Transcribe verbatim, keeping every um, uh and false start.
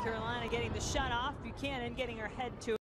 Carolina getting the shot off. Buchanan getting her head to